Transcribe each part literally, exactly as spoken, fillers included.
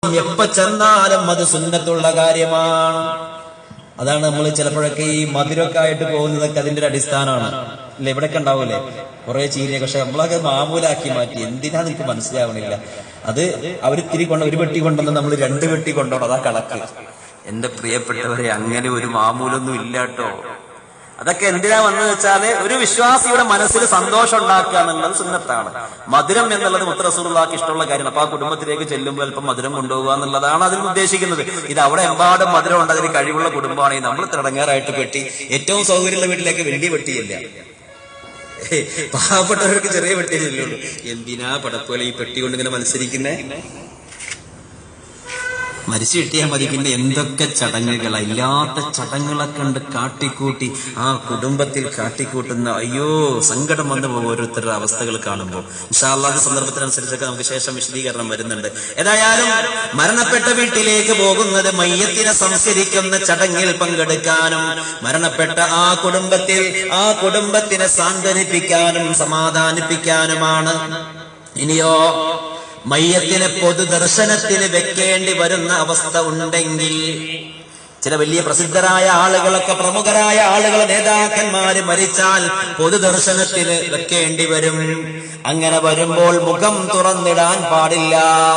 എപ്പ ചെന്നാലും അത് സുന്നത്തുള്ള കാര്യമാണ്. അതാണ് നമ്മൾ ചിലപ്പോഴൊക്കെ ഈ മധുരമൊക്കെ ആയിട്ട് പോകുന്നതൊക്കെ അതിന്റെ ഒരു അടിസ്ഥാനമാണ്. അല്ലെ, ഇവിടെയൊക്കെ ഉണ്ടാവൂലേ കുറെ ചീരയൊക്കെ, പക്ഷെ നമ്മളൊക്കെ മാമൂലാക്കി മാറ്റി. എന്തിനാ എനിക്ക് മനസ്സിലാവണില്ല. അത് അവർ തിരി കൊണ്ട് ഒരു വെട്ടി കൊണ്ടുവന്ന് നമ്മൾ രണ്ട് വെട്ടി കൊണ്ടുപോകണം, അതാ കണക്ക്. എന്റെ പ്രിയപ്പെട്ടവരെ, അങ്ങനെ ഒരു മാമൂലൊന്നും ഇല്ല കേട്ടോ. അതൊക്കെ എന്തിനാ വന്നത് വെച്ചാല് ഒരു വിശ്വാസിയുടെ മനസ്സിൽ സന്തോഷം ഉണ്ടാക്കുക എന്നുള്ളത് സുന്നത്താണ്. മധുരം എന്നുള്ളത് മുത്ത് റസൂലുള്ളാഹിക്ക് ഇഷ്ടമുള്ള കാര്യമാണ്. അപ്പൊ ആ കുടുംബത്തിലേക്ക് ചെല്ലുമ്പോൾ അല്പം മധുരം കൊണ്ടുപോകുക എന്നുള്ളതാണ് അതിൽ ഉദ്ദേശിക്കുന്നത്. ഇത് അവിടെ എമ്പാടും മധുരം ഉണ്ട്, അതിന് കഴിവുള്ള കുടുംബമാണെങ്കിൽ നമ്മൾ തിടങ്ങാറായിട്ട് പെട്ടി, ഏറ്റവും സൗകര്യമുള്ള വീട്ടിലേക്ക് വലിയ പെട്ടിയില്ല, പാവപ്പെട്ടവർക്ക് ചെറിയ പെട്ടിയേ ചെല്ലുള്ളൂ. എന്തിനാ പടപ്പോലെ ഈ പെട്ടി കൊണ്ട് ഇങ്ങനെ മത്സരിക്കുന്നേ? മരിച്ചു കിട്ടിയാൽ മതി. പിന്നെ എന്തൊക്കെ ചടങ്ങുകളാ, ഇല്ലാത്ത ചടങ്ങുകളൊക്കെ ഉണ്ട് കാട്ടിക്കൂട്ടി ആ കുടുംബത്തിൽ കാട്ടിക്കൂട്ടുന്ന. അയ്യോ, സങ്കടം വന്നു പോകും ഓരോരുത്തരുടെ അവസ്ഥകൾ കാണുമ്പോൾ. ഇൻഷാ അല്ലാഹ് സന്ദർഭത്തിനനുസരിച്ചൊക്കെ നമുക്ക് ശേഷം വിശദീകരണം വരുന്നുണ്ട്. ഏതായാലും മരണപ്പെട്ട വീട്ടിലേക്ക് പോകുന്നത് മയ്യത്തിനെ സംസ്കരിക്കുന്ന ചടങ്ങിൽ പങ്കെടുക്കാനും മരണപ്പെട്ട ആ കുടുംബത്തിൽ ആ കുടുംബത്തിനെ സാന്ത്വനിപ്പിക്കാനും സമാധാനിപ്പിക്കാനുമാണ്. ഇനിയോ മയ്യത്തിനെ പൊതുദർശനത്തിന് വെക്കേണ്ടി വരുന്ന അവസ്ഥ ഉണ്ടെങ്കിൽ, ചില വലിയ പ്രസിദ്ധരായ ആളുകളൊക്കെ, പ്രമുഖരായ ആളുകൾ, നേതാക്കന്മാര് മരിച്ചാൽ പൊതുദർശനത്തിന് വെക്കേണ്ടി വരും. അങ്ങനെ വരുമ്പോൾ മുഖം തുറന്നിടാൻ പാടില്ല.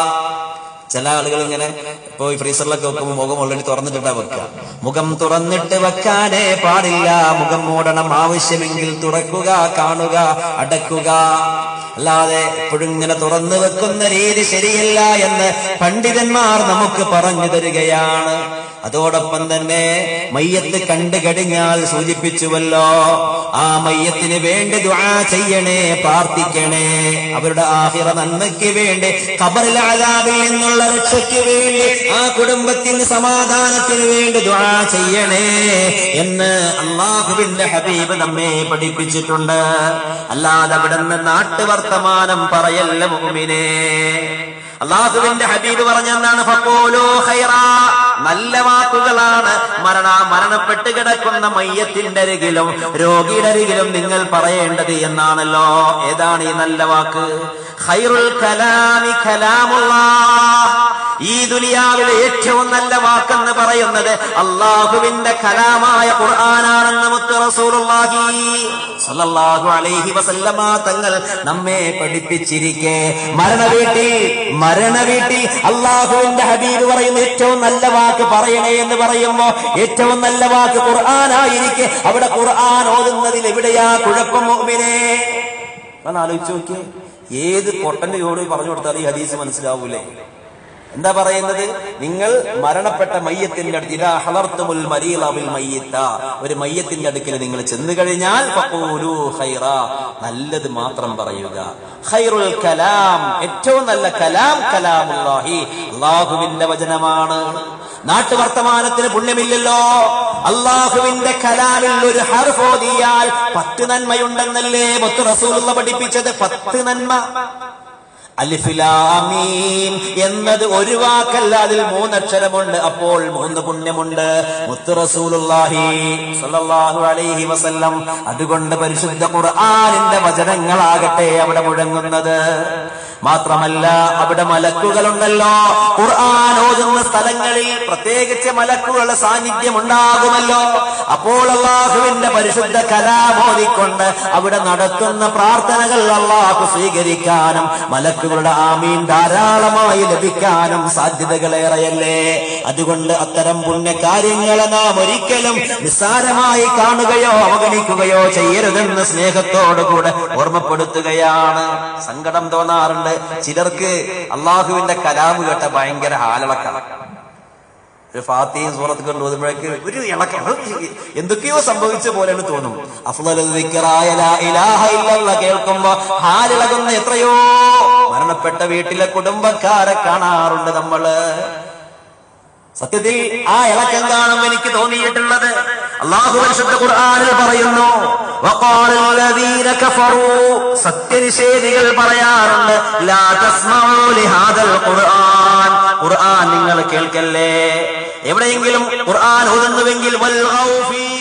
ചില ആളുകൾ ഇങ്ങനെ ഇപ്പൊ ഈ ഫ്രീസറിലൊക്കെ വെക്കുമ്പോൾ മുഖം ഓൾറെഡി തുറന്നിട്ടാ വെക്കുക. മുഖം തുറന്നിട്ട് വെക്കാനേ പാടില്ല. മുഖം മൂടണം, ആവശ്യമെങ്കിൽ തുറക്കുക, കാണുക, അടക്കുക. അല്ലാതെ എപ്പോഴും ഇങ്ങനെ തുറന്നു വെക്കുന്ന രീതി ശരിയല്ല എന്ന് പണ്ഡിതന്മാർ നമുക്ക് പറഞ്ഞു തരികയാണ്. അതോടൊപ്പം തന്നെ മയ്യത്ത് കണ്ടു കഴിഞ്ഞാൽ സൂചിപ്പിച്ചുവല്ലോ, ആ മയ്യത്തിന് വേണ്ടി ദുആ ചെയ്യണേ, പ്രാർത്ഥിക്കണേ. അവരുടെ ആഖിറ നന്മയ്ക്ക് വേണ്ടി, ഖബറിൽ അദാബിൽ നിന്നുള്ള രക്ഷയ്ക്ക് വേണ്ടി, ആ കുടുംബത്തിന് സമാധാനത്തിന് വേണ്ടി ദുആ ചെയ്യണേ എന്ന് അല്ലാഹുവിന്റെ ഹബീബ് നമ്മെ പഠിപ്പിച്ചിട്ടുണ്ട്. അല്ലാതെ അവിടെ നിന്ന് നാട്ടുവർത്തമാനം പറയല്ല മുഅ്മിനേ. അല്ലാഹുവിന്റെ ഹബീബ് പറഞ്ഞെന്താണ്? ഫഖൂലൂ ഖൈറാ, നല്ല വാക്കുകളാണ് മരണ മരണപ്പെട്ട് കിടക്കുന്ന മയ്യത്തിന്റെ അരികിലും രോഗിയുടെ അരികിലും നിങ്ങൾ പറയേണ്ടത് എന്നാണല്ലോ. ഏതാണ് ഈ നല്ല വാക്ക്? ഖൈറുൽ കലാമി കലാമുല്ലാഹ്. ഈ ദുനിയാവിലെ ഏറ്റവും നല്ല വാക്കെന്ന് പറയുന്നത് അല്ലാഹുവിന്റെ കലാമായ ഖുർആനാണെന്ന് മുത്ത് റസൂലുള്ളാഹി സ്വല്ലല്ലാഹു അലൈഹി വസല്ലമ തങ്ങൾ നമ്മെ പഠിപ്പിച്ചിരിക്കെ, മരണവീട്ടിൽ മരണവീട്ടിൽ അല്ലാഹുവിന്റെ ഹബീബ് പറയുന്ന ഏറ്റവും നല്ല വാക്ക് പറയണേ എന്ന് പറയുമ്പോ ഏറ്റവും നല്ല വാക്ക് ഖുർആനായിരിക്കെ അവിടെ ഖുർആൻ ഓതുന്നതിൽ എവിടെയാ കുഴപ്പം മുഅ്മിനേ? ഒന്ന് ആലോചിച്ച് നോക്കിയേ. ഏത് പൊട്ടന്റെ ചോട് പറഞ്ഞു കൊടുത്താൽ ഈ ഹദീസ് മനസ്സിലാവൂലേ? എന്താ പറയുന്നത്? നിങ്ങൾ മരണപ്പെട്ട മയ്യത്തിന്റെ അടുത്ത്, ഇദാ ഹളർതുമുൽ മരീള ബിൽ മയ്യിത്ത, ഒരു മയ്യത്തിന്റെ അടുക്കൽ നിങ്ങൾ ചെന്നു കഴിഞ്ഞാൽ ഫഖൂലൂ ഖൈറാ, നല്ലത് മാത്രം പറയുക. ഖൈറുൽ കലാം, ഏറ്റവും നല്ല കലാം കലാമുല്ലാഹി, അല്ലാഹുവിന്റെ വചനമാണ്. നാട്ടുവർത്തമാനത്തിന് പുണ്യമില്ലല്ലോ. അല്ലാഹുവിന്റെ കലാമിൽ ഒരു ഹർഫ് ഓതിയാൽ പത്ത് നന്മയുണ്ടെന്നല്ലേ മുത്ത് റസൂലുള്ളാഹി പഠിപ്പിച്ചത്? പത്ത് നന്മ. അലിഫ് ലാം മീം എന്നത് ഒരു വാക്കല്ല, അതിൽ മൂന്നക്ഷരമുണ്ട്. അപ്പോൾ മൂന്ന് പുണ്യമുണ്ട് മുത്ത് റസൂലുള്ളാഹി സ്വല്ലല്ലാഹു അലൈഹി വസല്ലം. അതുകൊണ്ട് പരിശുദ്ധ ഖുർആനിന്റെ വചനങ്ങളാകട്ടെ അവിടെ മുഴങ്ങുന്നത്. മാത്രമല്ല അവിടെ മലക്കുകളുണ്ടല്ലോ. ഖുർആൻ ഓതുന്ന സ്ഥലങ്ങളിൽ പ്രത്യേകിച്ച് മലക്കുകളുടെ സാന്നിധ്യം ഉണ്ടാകുമല്ലോ. അപ്പോൾ അല്ലാഹുവിന്റെ പരിശുദ്ധ കലാം ഓതിക്കൊണ്ട് അവിടെ നടത്തുന്ന പ്രാർത്ഥനകൾ അല്ലാഹു സ്വീകരിക്കാനും മലക്കുകളുടെ ആമീൻ ധാരാളമായി ലഭിക്കാനും സാധ്യതകളേറെയല്ലേ. അതുകൊണ്ട് അത്തരം പുണ്യകാര്യങ്ങളെ നാം ഒരിക്കലും നിസ്സാരമായി കാണുകയോ അവഗണിക്കുകയോ ചെയ്യരുതെന്ന് സ്നേഹത്തോടുകൂടെ ഓർമ്മപ്പെടുത്തുകയാണ്. സങ്കടം തോന്നാറുണ്ട് ചിലർക്ക് അള്ളാഹുവിന്റെ കലാമ് കേട്ട ഭയങ്കര ഹാലളക്കാണ്. ഒരു ഫാത്തിഹയും സൂറത്തൊക്കെ ഓതുമ്പോഴേക്ക് ഒരു ഇളക്കം, എന്തൊക്കെയോ സംഭവിച്ച പോലെയാണ് തോന്നും. അഫ്ളലുൽ ദിക്റായ ലാ ഇലാഹ ഇല്ലല്ലാഹ് കേൾക്കുമ്പോ ഹാലിളകുന്ന എത്രയോ മരണപ്പെട്ട വീട്ടിലെ കുടുംബക്കാരെ കാണാറുണ്ട് നമ്മള്. സത്യത്തിൽ ആ ഇളക്കം കാണുമ്പോൾ എനിക്ക് തോന്നിയിട്ടുള്ളത് അല്ലാഹു പരിശുദ്ധ ഖുർആനിൽ പറയുന്നു, വഖാലല്ലദീന കഫറൂ, സത്യനിഷേധികൾ പറയാറുണ്ട്, ലാ തസ്മഊ ലിഹാദൽ ഖുർആൻ, ഖുർആൻ നിങ്ങൾ കേൾക്കല്ലേ. എവിടെയെങ്കിലും ഖുർആൻ ഓതുന്നുവെങ്കിൽ വൽഗൗ ഫീ